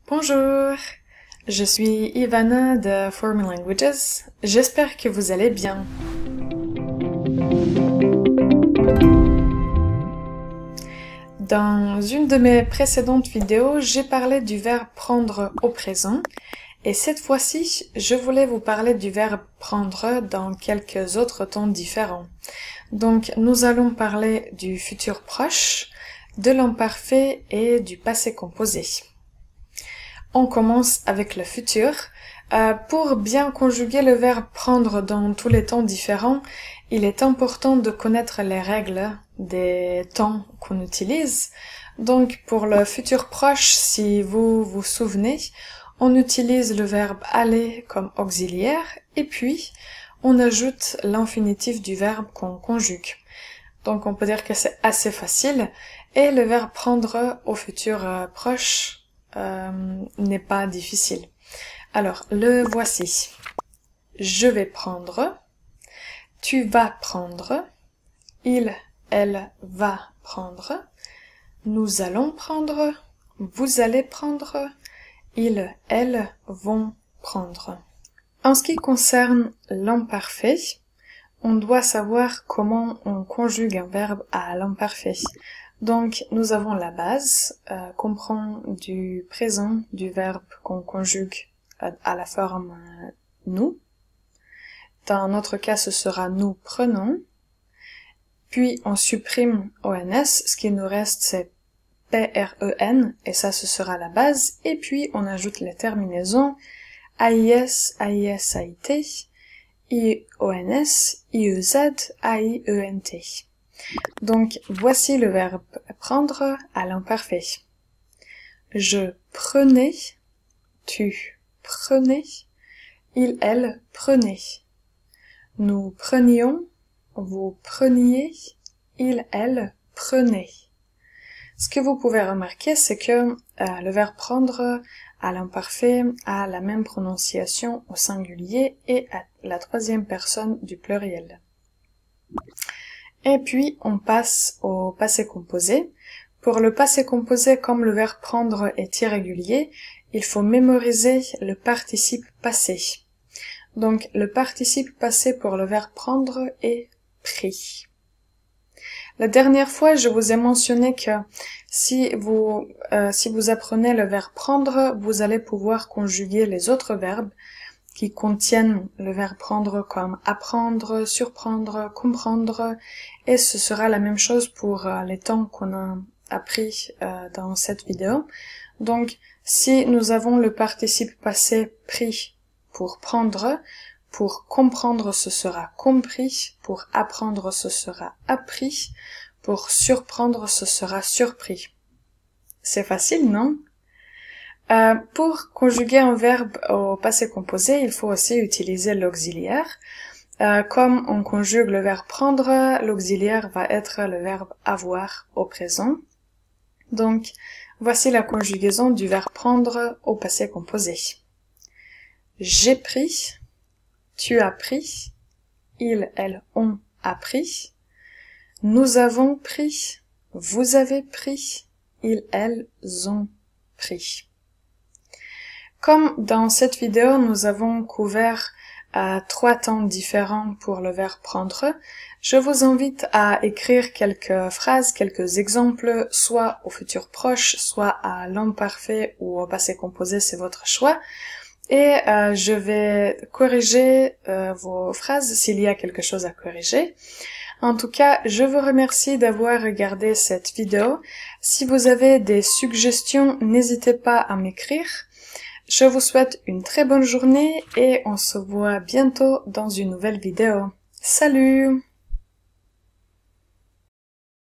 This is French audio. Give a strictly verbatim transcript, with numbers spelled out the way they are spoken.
Bonjour, je suis Ivana de four me languages. J'espère que vous allez bien. Dans une de mes précédentes vidéos, j'ai parlé du verbe prendre au présent et cette fois-ci, je voulais vous parler du verbe prendre dans quelques autres temps différents. Donc, nous allons parler du futur proche, de l'imparfait et du passé composé. On commence avec le futur. Euh, pour bien conjuguer le verbe prendre dans tous les temps différents, il est important de connaître les règles des temps qu'on utilise. Donc, pour le futur proche, si vous vous souvenez, on utilise le verbe aller comme auxiliaire et puis on ajoute l'infinitif du verbe qu'on conjugue. Donc, on peut dire que c'est assez facile et le verbe prendre au futur euh, proche Euh, n'est pas difficile. Alors, le voici. Je vais prendre. Tu vas prendre. Il, elle va prendre. Nous allons prendre. Vous allez prendre. Ils, elles vont prendre. En ce qui concerne l'imparfait, on doit savoir comment on conjugue un verbe à l'imparfait. Donc, nous avons la base, euh, qu'on prend du présent du verbe qu'on conjugue à, à la forme euh, nous. Dans notre cas, ce sera nous prenons. Puis, on supprime O N S, ce qui nous reste, c'est P R E N, et ça, ce sera la base. Et puis, on ajoute les terminaisons A I S, A I S, A I T, I O N S, I E Z, A I E N T. Donc, voici le verbe prendre à l'imparfait. Je prenais, tu prenais, il, elle prenait. Nous prenions, vous preniez, il, elle prenait. Ce que vous pouvez remarquer, c'est que euh, le verbe prendre à l'imparfait a la même prononciation au singulier et à la troisième personne du pluriel. Et puis, on passe au passé composé. Pour le passé composé, comme le verbe prendre est irrégulier, il faut mémoriser le participe passé. Donc, le participe passé pour le verbe prendre est pris. La dernière fois, je vous ai mentionné que si vous, euh, si vous apprenez le verbe prendre, vous allez pouvoir conjuguer les autres verbes qui contiennent le verbe prendre comme apprendre, surprendre, comprendre, et ce sera la même chose pour euh, les temps qu'on a appris euh, dans cette vidéo. Donc, si nous avons le participe passé pris pour prendre, pour comprendre ce sera compris, pour apprendre ce sera appris, pour surprendre ce sera surpris. C'est facile, non? Euh, pour conjuguer un verbe au passé composé, il faut aussi utiliser l'auxiliaire. Euh, comme on conjugue le verbe prendre, l'auxiliaire va être le verbe avoir au présent. Donc, voici la conjugaison du verbe prendre au passé composé. J'ai pris, tu as pris, ils, elles ont appris, nous avons pris, vous avez pris, ils, elles ont pris. Comme dans cette vidéo, nous avons couvert euh, trois temps différents pour le verbe prendre, je vous invite à écrire quelques phrases, quelques exemples, soit au futur proche, soit à l'imparfait ou au passé composé, c'est votre choix. Et euh, je vais corriger euh, vos phrases s'il y a quelque chose à corriger. En tout cas, je vous remercie d'avoir regardé cette vidéo. Si vous avez des suggestions, n'hésitez pas à m'écrire. Je vous souhaite une très bonne journée et on se voit bientôt dans une nouvelle vidéo. Salut!